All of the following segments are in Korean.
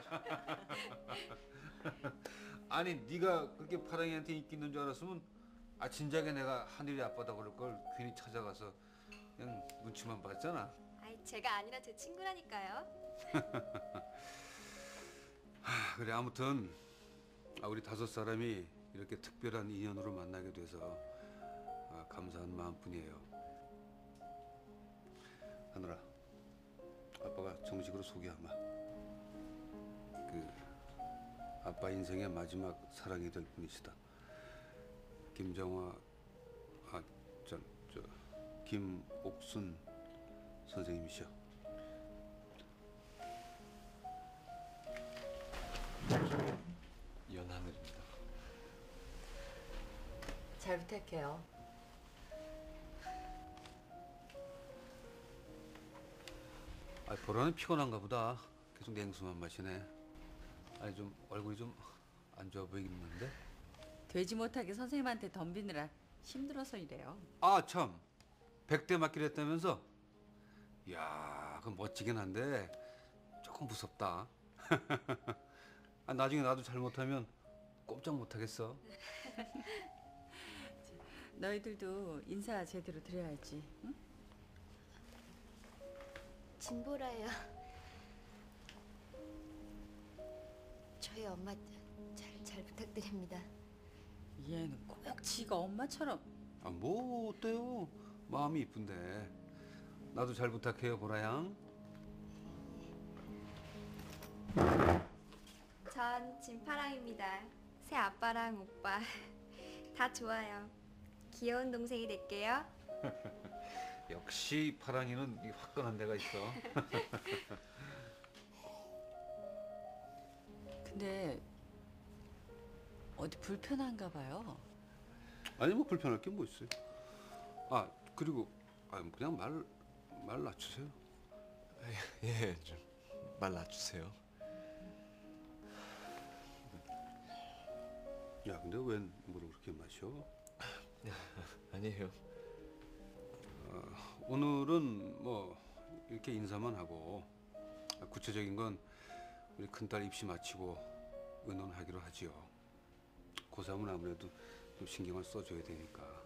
아니 네가 그렇게 파랑이한테 인기 있는 줄 알았으면 진작에 내가 하늘이 아빠다 그럴 걸 괜히 찾아가서 그냥 눈치만 봤잖아. 아이, 제가 아니라 제 친구라니까요. 그래 아무튼 우리 5사람이 이렇게 특별한 인연으로 만나게 돼서 감사한 마음뿐이에요. 하늘아, 아빠가 정식으로 소개하마. 아빠 인생의 마지막 사랑이 될 분이시다. 김정화, 김옥순 선생님이시여. 연하늘입니다. 잘 부탁해요. 보라는 피곤한가 보다. 계속 냉수만 마시네. 좀 얼굴이 좀 안 좋아 보이겠는데? 되지 못하게 선생님한테 덤비느라 힘들어서 이래요. 참. 100대 맞기로 했다면서? 이야, 그건 멋지긴 한데 조금 무섭다. 나중에 나도 잘못하면 꼼짝 못하겠어. 너희들도 인사 제대로 드려야지. 응? 진보라예요. 저희 엄마 잘 부탁드립니다. 얘는 꼭 지가 엄마처럼. 뭐 어때요? 마음이 이쁜데. 나도 잘 부탁해요, 보라양. 전 진파랑입니다. 새 아빠랑 오빠 다 좋아요. 귀여운 동생이 될게요. 역시 파랑이는 이 화끈한 데가 있어. 근데 어디 불편한가 봐요. 아니 뭐 불편할 게 뭐 있어요. 그리고 그냥 말 낮추세요. 예, 좀 말 낮추세요. 야, 근데 웬 물을 그렇게 마셔? 아니에요. 오늘은 뭐 이렇게 인사만 하고 구체적인 건 우리 큰딸 입시 마치고 의논하기로 하지요. 고3은 아무래도 좀 신경을 써줘야 되니까.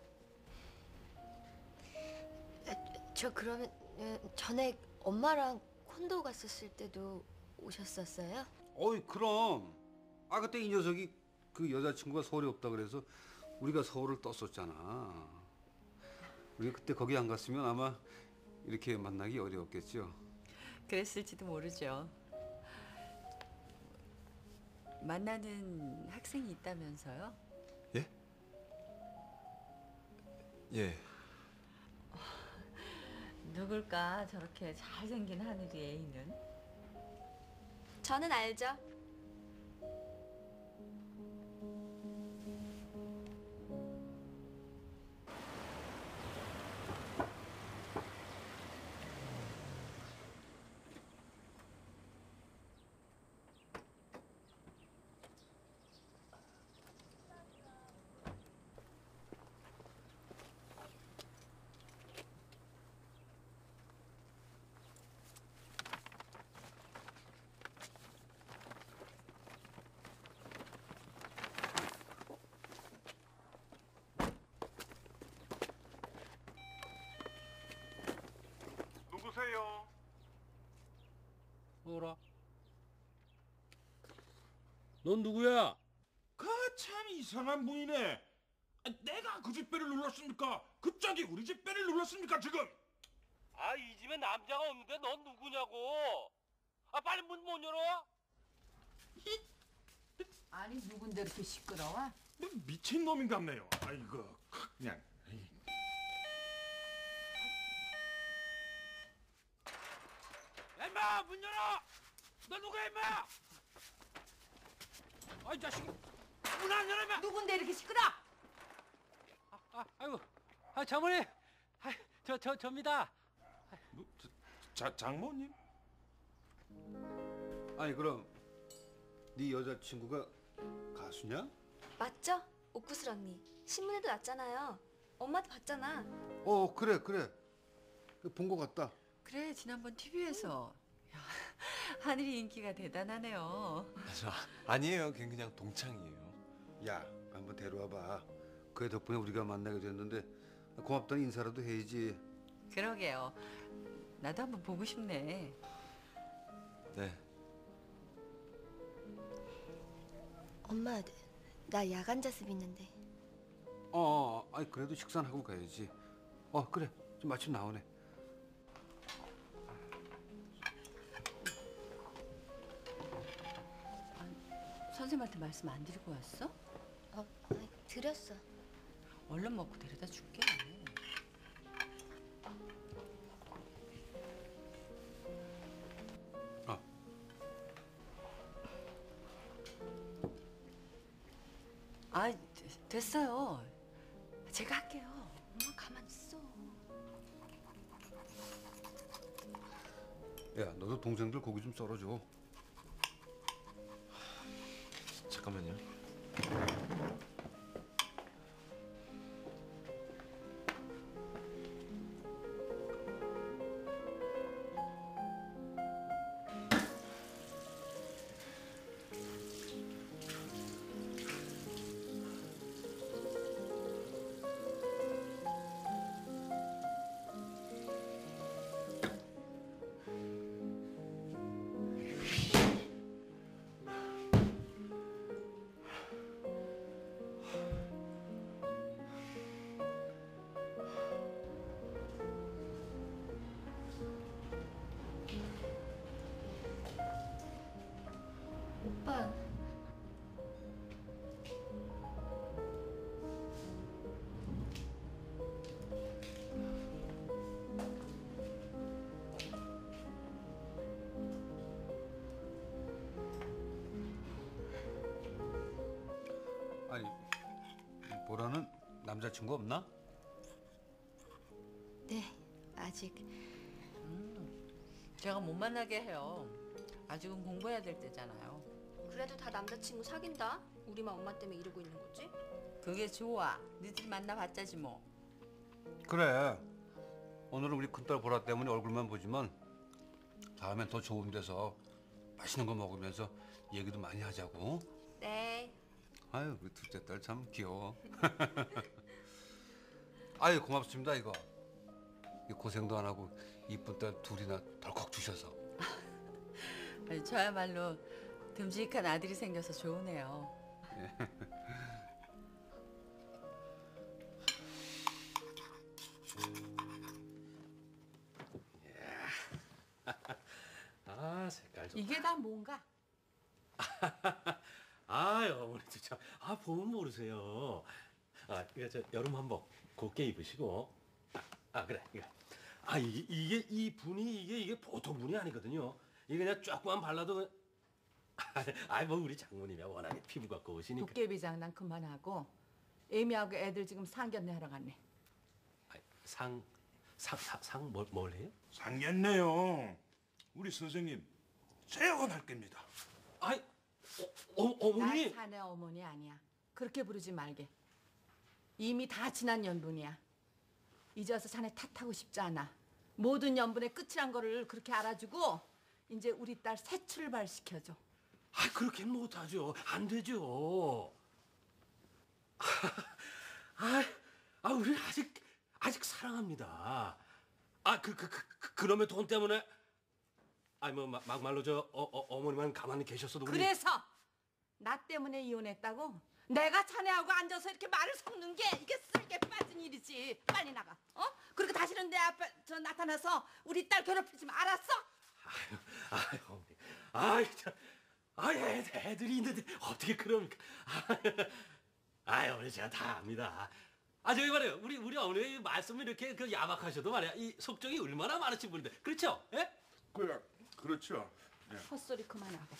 저 그러면 전에 엄마랑 콘도 갔었을 때도 오셨었어요? 그럼. 그때 이 녀석이 그 여자친구가 서울에 없다 그래서 우리가 서울을 떴었잖아. 우리가 그때 거기 안 갔으면 아마 이렇게 만나기 어려웠겠죠. 그랬을지도 모르죠. 만나는 학생이 있다면서요? 예? 예. 누굴까 저렇게 잘생긴 하늘이 애인은? 저는 알죠. 누구세요? 뭐라? 넌 누구야? 그 참 이상한 분이네. 내가 그 집 배를 눌렀습니까? 갑자기 우리 집 배를 눌렀습니까 지금? 이 집에 남자가 없는데 넌 누구냐고. 빨리 문 못 열어. 아니 누군데 이렇게 시끄러워? 뭐 미친 놈인 같네요. 아이고 그냥. 야, 임마 문 열어. 너 누구야 임마? 이 자식이 문 안 열어 임마. 누군데 이렇게 시끄러? 아이고 장모님. 접니다. 뭐, 장모님? 그럼 네 여자친구가 가수냐? 맞죠? 옥구슬 언니. 신문에도 났잖아요. 엄마도 봤잖아. 그래 본 것 같다. 그래 지난번 TV에서. 야, 하늘이 인기가 대단하네요. 아니에요. 걔 그냥 동창이에요. 야, 한번 데려와봐. 그의 덕분에 우리가 만나게 됐는데 고맙다는 인사라도 해야지. 그러게요. 나도 한번 보고 싶네. 네. 엄마, 나 야간 자습 있는데. 아니 그래도 식사는 하고 가야지. 그래, 좀 마침 나오네. 선생님한테 말씀 안 드리고 왔어? 드렸어. 얼른 먹고 데려다 줄게. 아, 아, 됐어요. 제가 할게요. 엄마 가만 있어. 야, 너도 동생들 고기 좀 썰어줘. 잠깐만요. 오빠. 아니, 보라는 남자친구 없나? 네, 아직. 제가 못 만나게 해요. 아직은 공부해야 될 때잖아요. 그래도 다 남자친구 사귄다. 우리만 엄마 때문에 이러고 있는 거지? 그게 좋아. 니들이 만나봤자지 뭐. 그래. 오늘은 우리 큰딸 보라 때문에 얼굴만 보지만 다음엔 더 좋은 데서 맛있는 거 먹으면서 얘기도 많이 하자고. 네. 아유, 우리 둘째 딸 참 귀여워. 아유, 고맙습니다 이거. 이 고생도 안 하고 이쁜 딸 둘이나 덜컥 주셔서. 아니, 저야말로 듬직한 아들이 생겨서 좋으네요. 아 색깔 좋다. 이게 다 뭔가? 아유 어머니도 참. 보면 모르세요. 이거 저 여름 한복 곱게 입으시고. 그래 이거. 이게 이 분이 이게 보통 분이 아니거든요. 이게 그냥 조금만 발라도. 뭐 우리 장모님이 워낙에 피부가 고우시니까. 도깨비 장난 그만하고 애미하고 애들 지금 상견례 하러 갔네. 뭘 해요? 상견례요. 우리 선생님 재혼할 겁니다. 어머니. 나 사내 어머니 아니야. 그렇게 부르지 말게. 이미 다 지난 연분이야. 이제 와서 자네 탓하고 싶지 않아. 모든 연분의 끝이란 거를 그렇게 알아주고 이제 우리 딸 새 출발 시켜줘. 그렇게 못하죠. 안 되죠. 우리 아직 사랑합니다. 그놈의 돈 때문에. 막말로 어머니만 가만히 계셨어도 우리. 그래서 나 때문에 이혼했다고? 내가 자네하고 앉아서 이렇게 말을 섞는 게 이게 쓸게 빠진 일이지. 빨리 나가. 그리고 다시는 내 앞에 나타나서 우리 딸 괴롭히지 마. 알았어? 어머니. 애들이 있는데 어떻게 그럽니까? 어머니 제가 다 압니다. 저기 말이에요. 우리 어머니 말씀을 이렇게 야박하셔도 말이야. 이 속정이 얼마나 많으신 분인데. 그렇죠? 예? 그렇죠. 헛소리 그만하고.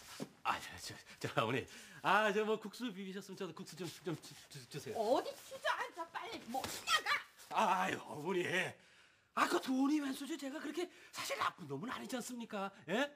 저 어머니. 저 뭐 국수 비비셨으면 저도 국수 좀 주세요. 어디 주저앉아 빨리 뭐 나가. 어머니. 그 돈이 웬수지? 제가 그렇게 사실 나쁜 놈은 아니지 않습니까? 예?